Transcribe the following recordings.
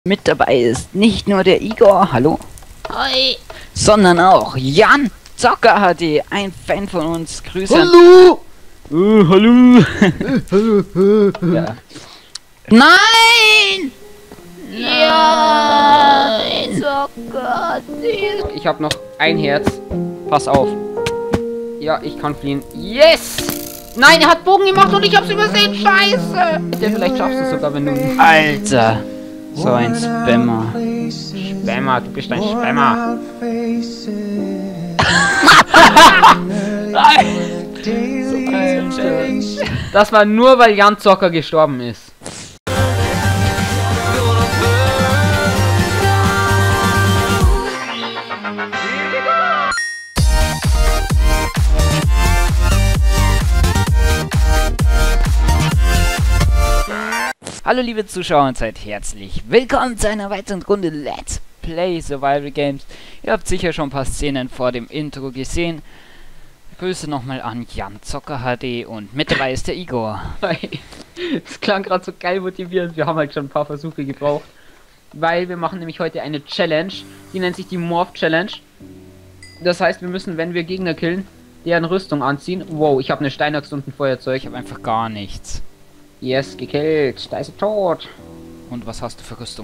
Mit dabei ist nicht nur der Igor, hallo, Hi. sondern auch Jan Zocker HD, ein Fan von uns. Grüße. Hallo! Hallo! Hallo! Ja. Nein! Ja, Zocker. Ich habe noch ein Herz. Pass auf. Ja, ich kann fliehen. Yes! Nein, er hat Bogen gemacht und ich hab's übersehen. Scheiße! Der vielleicht schaffst du sogar, wenn du... Alter! So ein Spammer. Spammer, du bist ein Spammer. Das war nur, weil Jan Zocker gestorben ist. Hallo liebe Zuschauer und seid herzlich willkommen zu einer weiteren Runde Let's Play Survival Games. Ihr habt sicher schon ein paar Szenen vor dem Intro gesehen. Grüße nochmal an Jan Zocker HD und mit dabei ist der Igor. Es klang gerade so geil motivierend. Wir haben halt schon ein paar Versuche gebraucht. Weil wir machen nämlich heute eine Challenge. Die nennt sich die Morph Challenge. Das heißt, wir müssen, wenn wir Gegner killen, deren Rüstung anziehen. Wow, ich habe eine Steinaxt und ein Feuerzeug. Ich habe einfach gar nichts. Yes, gekillt. Da ist er tot. Und was hast du für Rüstung?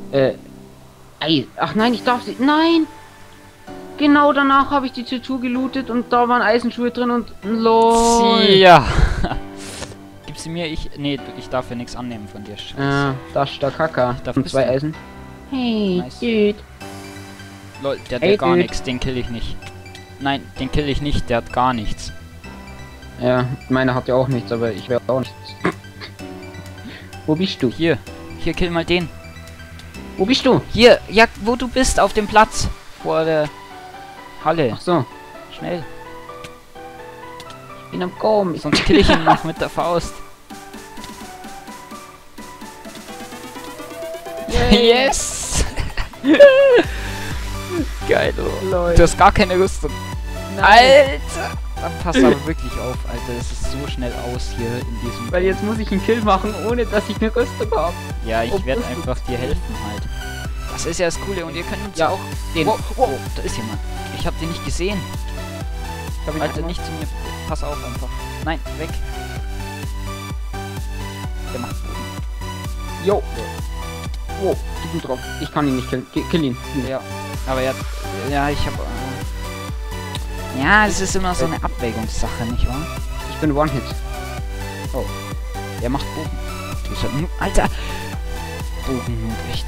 Ach nein, ich darf sie... Nein! Genau danach habe ich die Tattoo gelootet und da waren Eisenschuhe drin und... LOL! Ja! Gib sie mir, Nee, ich darf ja nichts annehmen von dir. Scheiße. Das ist der Kacker. Ich darf Und zwei bisschen. Eisen. Hey, Nice. Dude. Lol, der hat Hey, ja gar Dude. nichts, den kill ich nicht. Nein, den kill ich nicht, der hat gar nichts. Ja, meiner hat ja auch nichts, aber ich werde auch nichts. Wo bist du? Hier, kill mal den. Wo bist du? Hier, ja, wo du bist, auf dem Platz. Vor der Halle. Ach so, Schnell, ich bin am Kommen. sonst kill ich ihn noch mit der Faust. Yes! Geil, oh. Lol. Du hast gar keine Rüstung. Nein. Alter! Dann pass aber wirklich auf, Alter. Das ist so schnell aus hier in diesem... Weil jetzt muss ich einen Kill machen, ohne dass ich eine Rüstung habe. Ja, ich Oh, werde das ist- einfach dir helfen halt. Das ist ja das Coole und ihr könnt uns Ja, auch... den. Wow, wow, da ist jemand. Ich hab den nicht gesehen. Ich hab ihn Alter, einmal- nicht zu mir. Pass auf einfach. Nein, weg. Der macht Boden. Jo. Wow, gib ihn drauf. Ich kann ihn nicht killen. Kill ihn. Ja, aber er hat... Ja, ich hab... ja, es ist immer so eine Abwägungssache, nicht wahr? Ich bin One-Hit. Oh, der macht Bogen. Das hat Alter! Bogen, echt.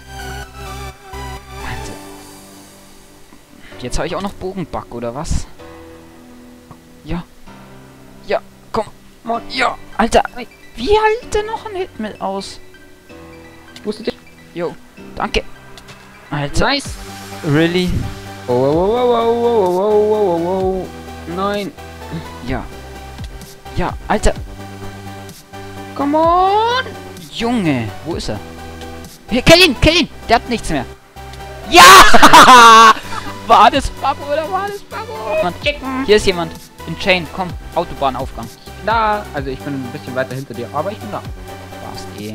Alter. Jetzt habe ich auch noch Bogenbug, oder was? Ja. Ja, komm. Mann, ja, Alter. Wie hält der noch einen Hit mit aus? Wusstet ihr? Jo, danke. Alter. Nice. Really? Oh, wow, wow, wow, wow, wow, wow, wow, wow. Nein. Ja. Ja, Alter. Come on. Junge, wo ist er? Hier, kill ihn! Der hat nichts mehr. Ja! War das Babo oder war das Babo? Mann, hier ist jemand. In Chain, komm. Autobahnaufgang. Da. Also ich bin ein bisschen weiter hinter dir, aber ich bin da. Warst eh.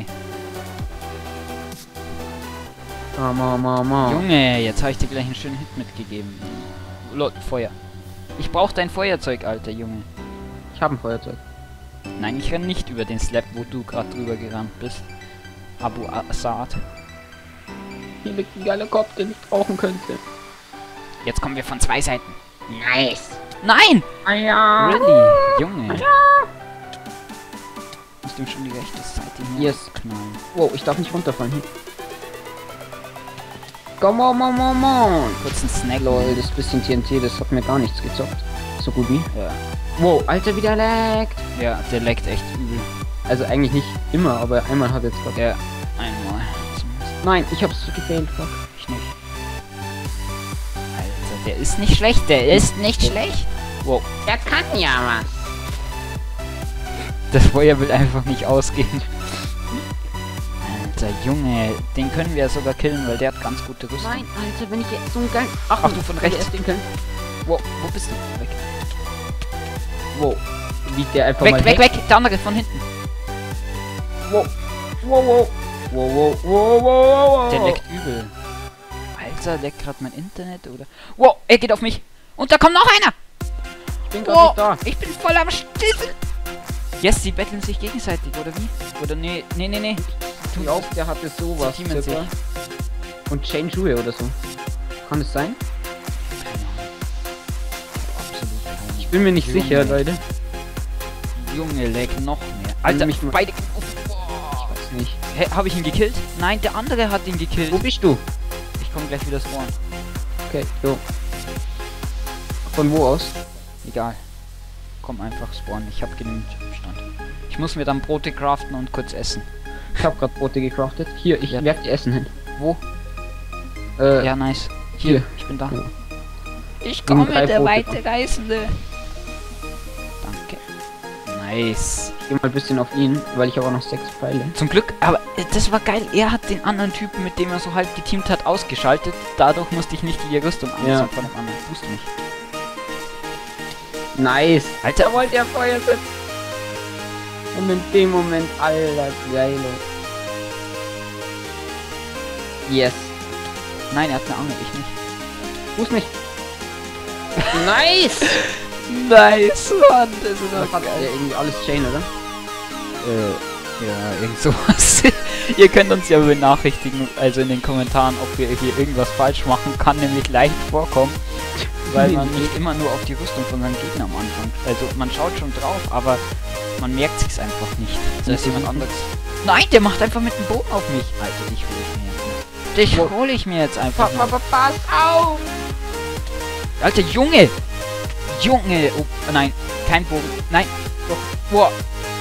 Mama. Junge, jetzt habe ich dir gleich einen schönen Hit mitgegeben. Lol, Feuer. Ich brauche dein Feuerzeug, Alter, Junge. Ich habe ein Feuerzeug. Nein, ich renne nicht über den Slab, wo du gerade drüber gerannt bist. Abu Assad. Hier liegt ein geiler Kopf, den ich brauchen könnte. Jetzt kommen wir von zwei Seiten. Nice. Nein! Ah ja. Really? Junge. Musst du ihm schon die rechte Seite hier Yes. knallen. Wow, ich darf nicht runterfallen. Hier. Come on. Kurz ein Snack. Lol, das bisschen TNT, das hat mir gar nichts gezockt. So gut wie. Ja. Wow, Alter, wieder laggt. Ja, der leckt echt übel. Also eigentlich nicht immer, aber einmal hat jetzt gerade. Ja, einmal. Zumindest Nein, ich hab's gefailt, fuck. ich nicht. Alter, der ist nicht schlecht, der ist nicht schlecht. Wow, Der kann ja was. das Feuer will einfach nicht ausgehen. Alter, Junge, den können wir ja sogar killen, weil der hat ganz gute Rüstung. Nein, Alter, wenn ich jetzt so ein geil. Ach, du von rechts. Den kann. Wow, wo bist du? Weg. Wow. Wie der einfach mal Weg, der andere von hinten. Wow. Wow, wow, wow, wow, wow. Der leckt übel. Alter, leckt gerade mein Internet, oder? Wow, er geht auf mich. Und da kommt noch einer. Ich bin gerade Wow, nicht da. ich bin voll am Stissel. Yes, die betteln sich gegenseitig, oder wie? Oder nee. Ich glaube, der hatte sowas. Sie teamen circa. sich. Und Chain Schuhe oder so. Kann es sein? Absolut keine. Ich bin mir nicht Junge. sicher, Leute. Junge, leckt noch mehr. Alter, mich mal- beide... Weiß nicht. Hä, habe ich ihn gekillt? Nein, der andere hat ihn gekillt. Wo bist du? Ich komme gleich wieder spawnen. Okay, so. Von wo aus? Egal. Komm einfach spawnen. Ich habe genügend Stand. Ich muss mir dann Brote craften und kurz essen. Ich habe gerade Brote gecraftet. Hier, ich Ja. werf die Essen hin. Wo? Ja. Ja, nice. Hier, hier. ich bin da. Ja. Ich komme, komme, drei der Brote Weiterreisende. Danke. Nice. Ich geh mal ein bisschen auf ihn, weil ich habe auch noch 6 Pfeile. Zum Glück, aber das war geil. Er hat den anderen Typen, mit dem er so halb geteamt hat, ausgeschaltet. Dadurch musste ich nicht die Rüstung anziehen Ja. von dem anderen. Boost mich. Nice. Alter, Da wollte er Feuer setzen. Und in dem Moment, Alter, geil. Yes. nein, er hat eine Angel, ich nicht. Fuß mich. Nice. Nice, Mann, das ist Das hat ja irgendwie alles Chain, oder? Ja, irgend sowas. Ihr könnt uns ja benachrichtigen, also in den Kommentaren, ob wir hier irgendwas falsch machen. Kann nämlich leicht vorkommen, weil man nicht immer nur auf die Rüstung von seinem Gegner am Anfang. Also man schaut schon drauf, aber man merkt sich's einfach nicht. Das heißt jemand anderes. Nein, der macht einfach mit dem Bogen auf mich. Alter, dich hole ich mir jetzt. Dich hole ich mir jetzt einfach. noch. Pass auf! Alter, Junge! Junge! Oh, nein, kein Bogen. Nein. Doch. Boah.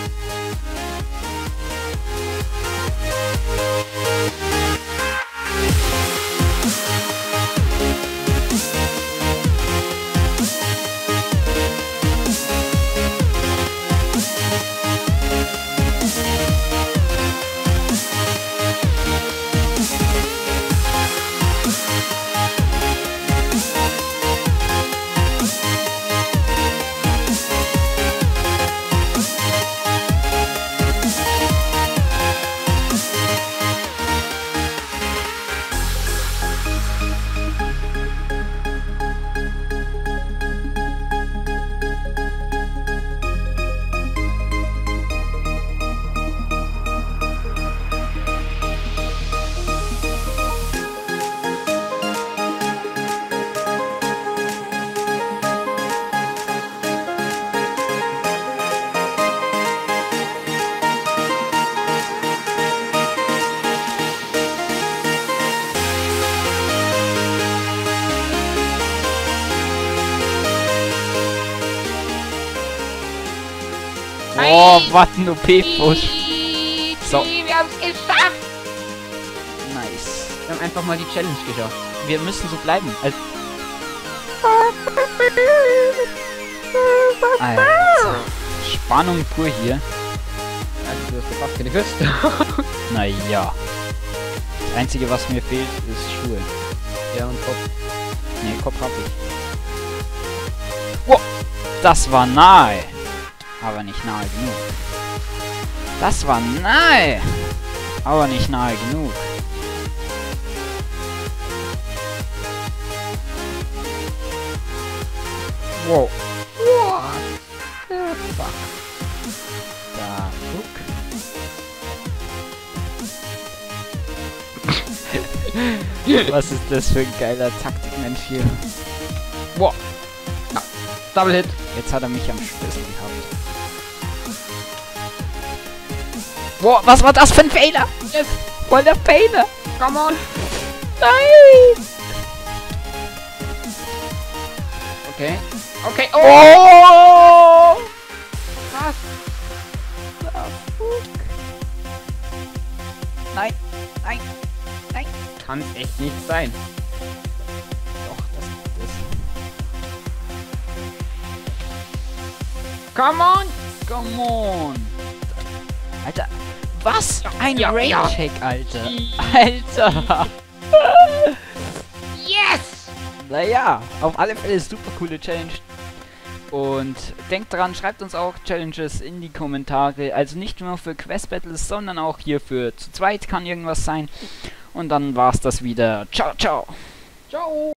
Oh, was ein OP-Push. So. Wir haben es geschafft. Nice. Wir haben einfach mal die Challenge geschafft. Wir müssen so bleiben. Alter. Spannung pur hier. Also du hast ja fast keine Rüstung. Naja. Das Einzige, was mir fehlt, ist Schuhe. Ja, und Kopf. Ne, Kopf hab ich. Wow, das war nahe. Aber nicht nahe genug. Das war nahe. Aber nicht nahe genug. Wow. Da, guck. Was ist das für ein geiler Taktikmensch hier? Wow. Double Hit. Jetzt hat er mich am Schlüssel gehabt. Wow, was war das für ein Fehler? Yes. Voll der Fehler. Come on. Nein. Okay. Okay. Oh! Krass. Nein, nein, nein. Kann echt nicht sein. Doch, das ist Come on. Come on. Alter, was? Ein ja, ja. Raid-Check, Alter. Alter. Yes. Naja, auf alle Fälle super coole Challenge. Und denkt dran, schreibt uns auch Challenges in die Kommentare. Also nicht nur für Quest Battles, sondern auch hier für zu zweit kann irgendwas sein. Und dann war's das wieder. Ciao, ciao. Ciao.